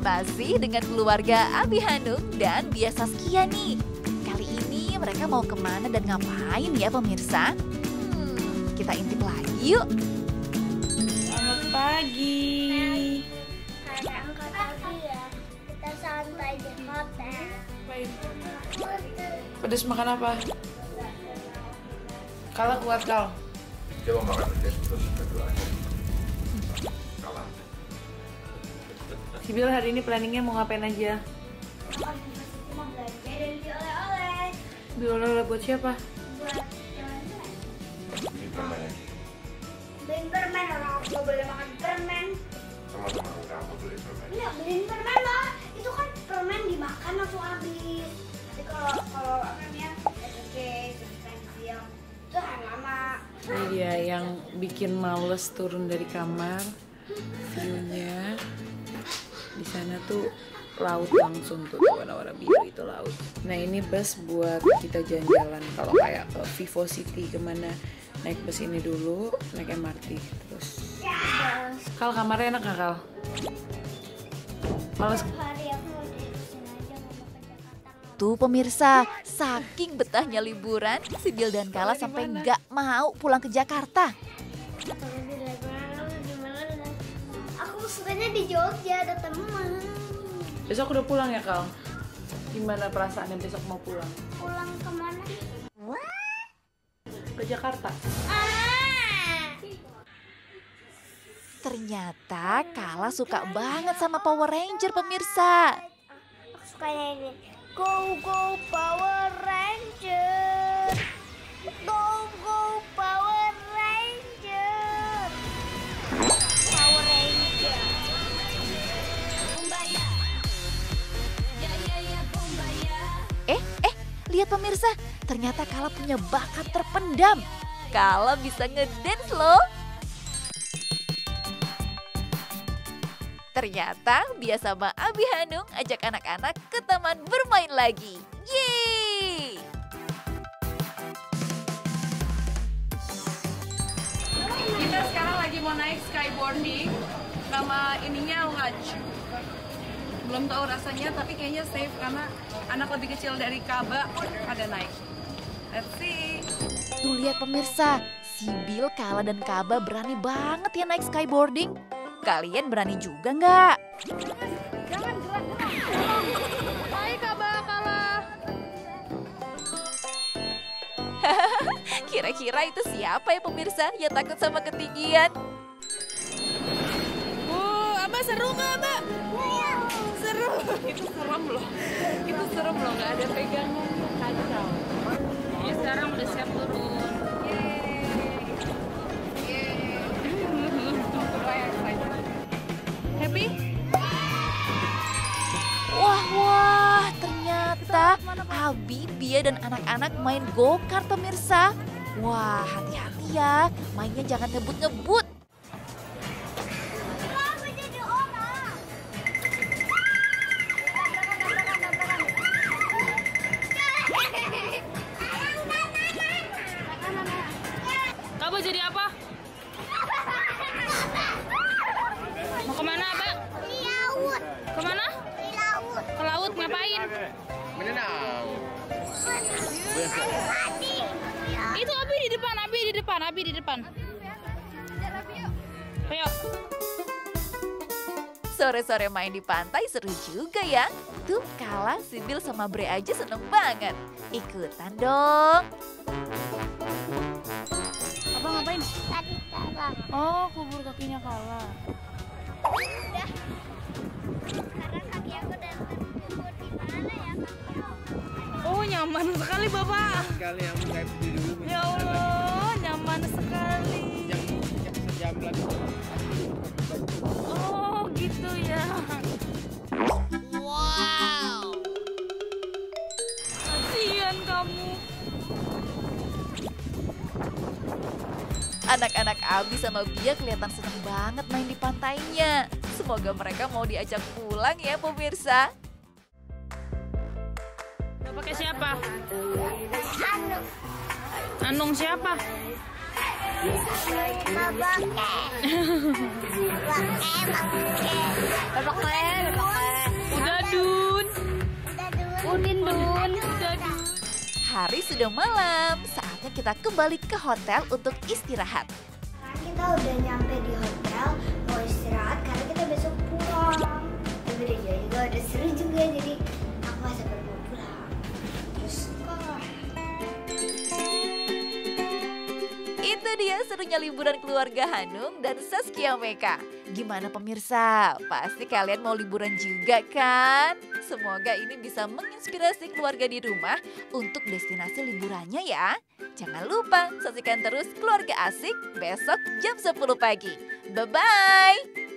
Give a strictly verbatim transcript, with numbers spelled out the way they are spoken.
Masih dengan keluarga Abi Hanung dan Bia Saskia nih. Kali ini mereka mau kemana dan ngapain ya pemirsa? Hmm, kita intip lagi yuk. Selamat pagi. Angkat kaki ya. Kita santai di hotel. Pedes makan apa? Kala kuat kal. Coba makan pedes terus berdoa aja. Kalah. Sibil hari ini planningnya mau ngapain aja? Mau belanja dan beli oleh-oleh. Beli oleh-oleh buat siapa? Buat jalan-jalan. Ini permen aja. Beliin permen, orang aku gak boleh makan permen. Sama teman kamu beli permen. Iya, beliin permen lah. Itu kan permen dimakan langsung habis. Tapi kalau kalau apa namanya es krim, pensil, itu tahan lama. Ini dia yang bikin males turun dari kamar. View-nya di sana tuh laut langsung tuh, warna-warna biru itu laut. Nah ini bus buat kita jalan-jalan. Kalau kayak ke Vivo City kemana, naik bus ini dulu, naik M R T terus. Kal, kamarnya enak gak Kal? Males. Hari aku mau dari sini aja mau ke Jakarta. Tuh pemirsa, saking betahnya liburan, Sibil dan Kala sampai nggak mau pulang ke Jakarta. Kalau di Lebanon di mana? Aku sukanya di Jogja, ada teman. Besok udah pulang ya Kal? Gimana perasaannya besok mau pulang? Pulang kemana? Ke Jakarta. Ah! Ternyata Kala suka banget sama Power Ranger pemirsa. Aku sukanya ini. Go go Power Ranger. Go go Power Ranger. Power Ranger. Eh, eh, lihat pemirsa, ternyata Kala punya bakat terpendam. Kala bisa ngedance loh. Ternyata Bia sama Abi Hanung ajak anak-anak ke taman bermain lagi. Yeay! Kita sekarang lagi mau naik skyboarding. Nama ininya Lodge. Belum tahu rasanya tapi kayaknya safe karena anak lebih kecil dari Kaba ada naik. Let's see. Tuh lihat pemirsa, Sibil, Kala, dan Kaba berani banget ya naik skyboarding. Kalian berani juga nggak? Jangan gerak-gerak. Hai Kaba, Kala. Kira-kira itu siapa ya pemirsa yang takut sama ketinggian? Uh, Abah seru nggak Abah? Seru. Itu serem loh. Itu serem loh, nggak ada pegangan tuh kacau. Ya sekarang udah siap turun. Happy? Wah, wah, ternyata Abi, Bia, dan anak-anak main go-kart pemirsa. Wah, hati-hati ya, mainnya jangan ngebut-ngebut. Kenapa jadi orang? Kamu jadi apa? Mau kemana Abah? Di laut, Kemana? di laut. Ke laut ngapain? Menenang. Mati. Itu Abi di depan, Abi di depan, Abi di depan. Ayo. Sore-sore main di pantai seru juga ya. Tuh Kala, Sibil, sama Bre aja seneng banget. Ikutan dong. Abang ngapain? Tadi taruh. Oh, kubur kakinya Kala. Udah. Sekarang kaki aku udah terkubur di mana ya kaki aku? Oh, nyaman sekali Bapak. Sekali yang saya berdiri dulu. Ya Allah, nyaman sekali. Jam sejam lagi. Oh, gitu ya. Wow. Kasihan kamu. Anak-anak Abi sama Bia kelihatan seneng banget main di pantainya. Semoga mereka mau diajak pulang ya pemirsa. Udah pakai siapa? Anu. Anung siapa? Udah Dun. Udin Dun. Hari sudah malam, saatnya kita kembali ke hotel untuk istirahat. Sekarang kita udah nyampe di hotel, mau istirahat karena kita besok pulang. Tapi udah juga udah seru juga, jadi aku gak sabar mau pulang. Terus kok Itu dia serunya liburan keluarga Hanung dan Saskia Meka. Gimana pemirsa? Pasti kalian mau liburan juga kan? Semoga ini bisa menginspirasi keluarga di rumah untuk destinasi liburannya ya. Jangan lupa saksikan terus Keluarga Asik besok jam sepuluh pagi. Bye-bye!